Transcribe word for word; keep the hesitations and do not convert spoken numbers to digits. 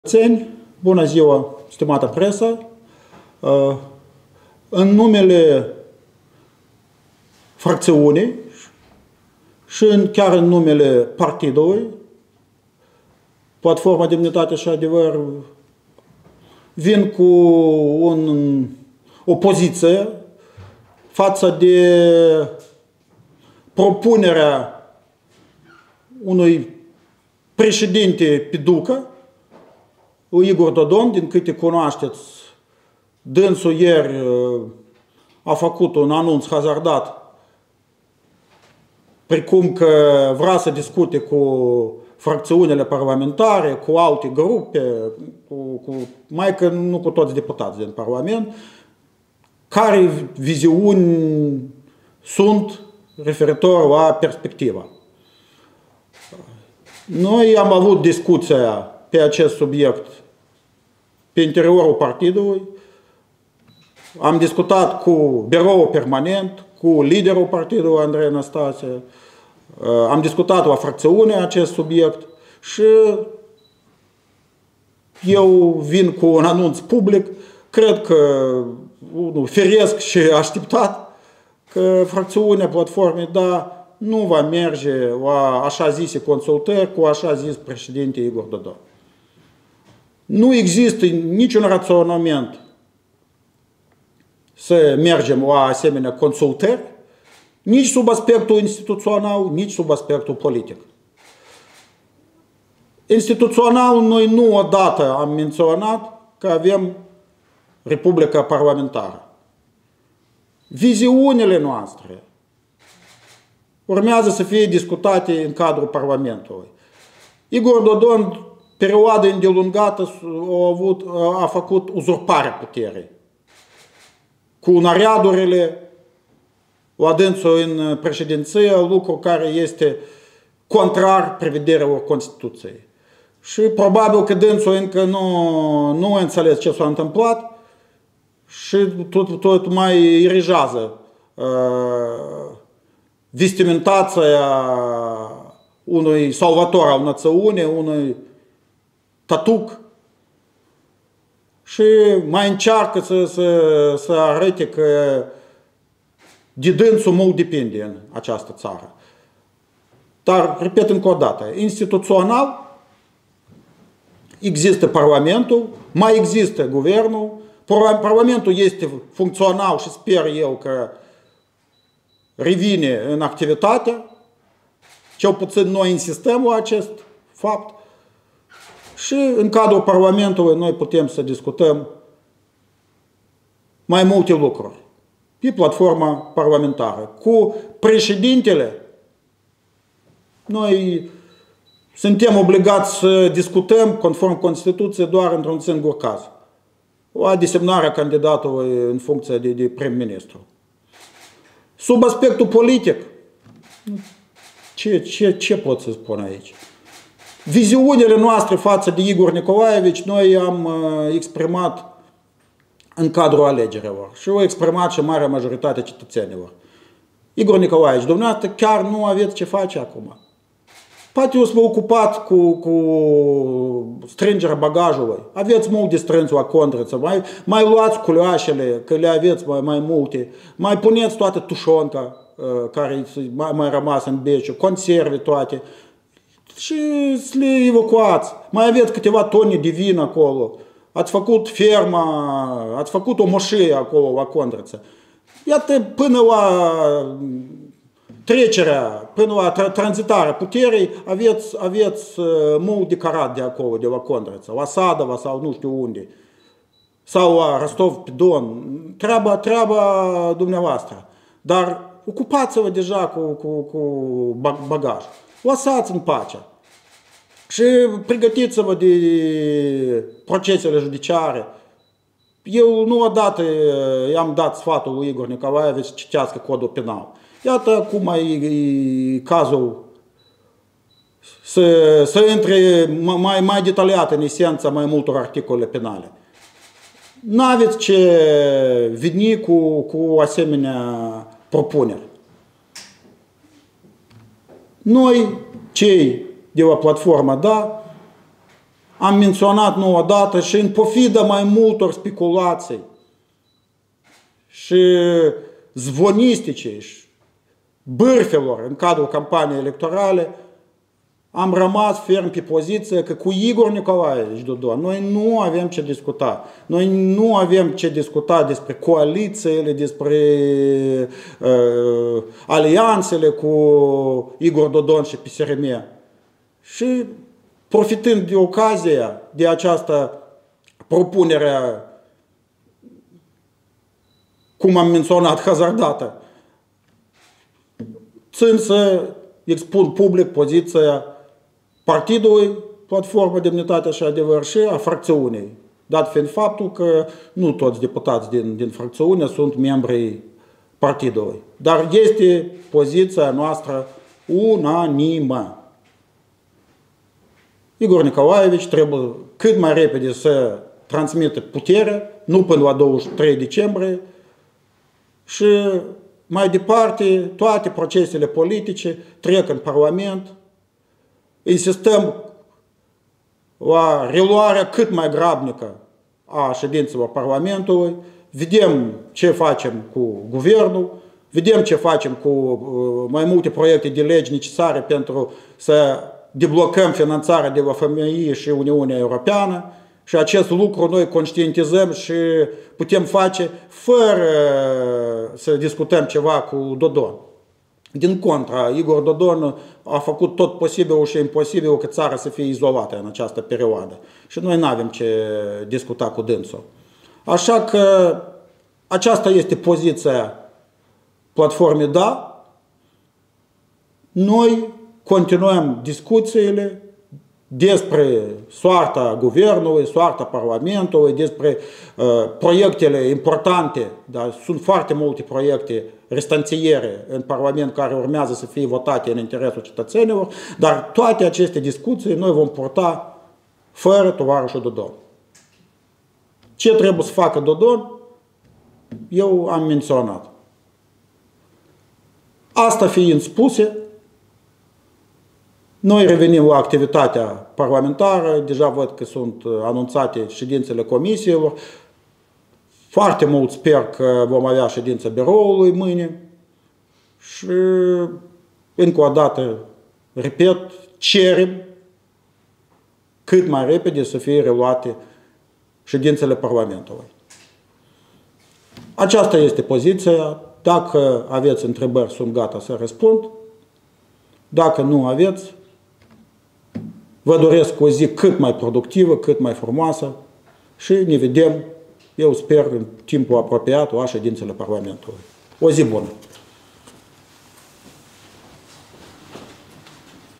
Cetățeni, bună ziua, stimată presă! În numele fracțiunii și chiar în numele partidului, Platforma Demnitate și Adevăr vin cu un, o poziție față de propunerea unui președinte Piducă, Igor Dodon, din câte cunoașteți, dânsul ieri a făcut un anunț hazardat, precum că vrea să discute cu fracțiunile parlamentare, cu alte grupe, cu, cu, mai că nu cu toți deputați din Parlament, care viziuni sunt referitor la perspectiva. Noi am avut discuția pe acest subiect pe interiorul partidului, am discutat cu biroul permanent, cu liderul partidului Andrei Năstase, am discutat la fracțiune acest subiect și eu vin cu un anunț public, cred că unul firesc și așteptat, că fracțiunea platformei, da, nu va merge la așa zise consultări cu așa zis președinte Igor Dodon. Nu există niciun raționament să mergem la asemenea consultări, nici sub aspectul instituțional, nici sub aspectul politic. Instituțional, noi nu odată am menționat că avem Republica Parlamentară. Viziunile noastre urmează să fie discutate în cadrul Parlamentului. Igor Dodon, perioadă îndelungată, a, avut, a făcut uzurparea puterii cu nariadurile la dânsul în președinție, lucru care este contrar prevederilor Constituției. Și probabil că dânsul încă nu, nu a înțeles ce s-a întâmplat și tot, tot mai irigează uh, vestimentația unui salvator al națiunii, unui tatuc, și mai încearcă să, să, să arate că de dânsul mult depinde în această țară. Dar, repet încă o dată, instituțional există Parlamentul, mai există Guvernul, Parlamentul este funcțional și sper eu că revine în activitate, cel puțin noi insistăm la acest fapt, și în cadrul Parlamentului noi putem să discutăm mai multe lucruri pe platforma parlamentară. Cu președintele noi suntem obligați să discutăm conform Constituției doar într-un singur caz, la desemnarea candidatului în funcție de, de prim-ministru. Sub aspectul politic, ce, ce, ce pot să spun aici? Viziunile noastre față de Igor Nicolaevici noi am exprimat în cadrul alegerilor și au exprimat și marea majoritate a cetățenilor. Igor Nicolaevici, dumneavoastră chiar nu aveți ce face acum. Poate eu să vă ocupați cu, cu strângerea bagajului. Aveți mult de strâns la Condrăță, mai, mai luați culoașele, că le aveți mai, mai multe, mai puneți toată tușonca care mai, mai rămas în beciu, conserve toate și să le evacuați. Mai aveți câteva tone de vin acolo. Ați făcut ferma, ați făcut o moșie acolo la Condrăță. Iată, până la trecerea, până la tranzitarea puterii, aveți, aveți mult de carat de acolo, de la Condrăță, la Sadova sau nu știu unde, sau la Rostov-pe-Don. Treaba, treaba dumneavoastră. Dar ocupați-vă deja cu, cu, cu bagaj. Lăsați în pace. Și pregătiți-vă de procesele judiciare. Eu nu odată i-am dat sfatul lui Igor Nicolaevici să citească codul penal. Iată acum e cazul să, să intre mai, mai detaliat în esența mai multor articole penale. N-aveți ce veni cu, cu asemenea propuneri. Noi, cei de la platforma, da, am menționat nu odată și în pofidă mai multor speculații și zvonistice și bârfelor în cadrul campaniei electorale, am rămas ferm pe poziție că cu Igor Nicolaevici Dodon noi nu avem ce discuta. Noi nu avem ce discuta despre coalițiile, despre uh, alianțele cu Igor Dodon și P S R M. Și profitând de ocazia, de această propunere, cum am menționat, hazardată, țin să expun public poziția partidului Platformă, Demnitate și Adevăr și a fracțiunii, dat fiind faptul că nu toți deputați din, din fracțiune sunt membrii partidului. Dar este poziția noastră unanimă. Igor Nicolaevici trebuie cât mai repede să transmită putere, nu până la douăzeci și trei decembrie, și mai departe toate procesele politice trec în Parlament. Insistăm la reluarea cât mai grabnică a ședințelor Parlamentului, vedem ce facem cu guvernul, vedem ce facem cu mai multe proiecte de legi necesare pentru să deblocăm finanțarea de la F M I și Uniunea Europeană și acest lucru noi conștientizăm și putem face fără să discutăm ceva cu Dodon. Din contra, Igor Dodon a făcut tot posibilul și imposibilul ca țara să fie izolată în această perioadă. Și noi nu avem ce discuta cu dânsul. Așa că aceasta este poziția Platformei Da. Noi continuăm discuțiile despre soarta guvernului, soarta Parlamentului, despre uh, proiectele importante, dar sunt foarte multe proiecte restanțiere în Parlament care urmează să fie votate în interesul cetățenilor, dar toate aceste discuții noi vom purta fără tovarășul Dodon. Ce trebuie să facă Dodon? Eu am menționat. Asta fiind spuse, noi revenim la activitatea parlamentară, deja văd că sunt anunțate ședințele comisiilor. Foarte mult sper că vom avea ședința biroului mâine și încă o dată, repet, cerem cât mai repede să fie reluate ședințele Parlamentului. Aceasta este poziția. Dacă aveți întrebări, sunt gata să răspund. Dacă nu aveți, vă doresc o zi cât mai productivă, cât mai frumoasă și ne vedem, eu sper, în timpul apropiat la ședințele Parlamentului. O zi bună!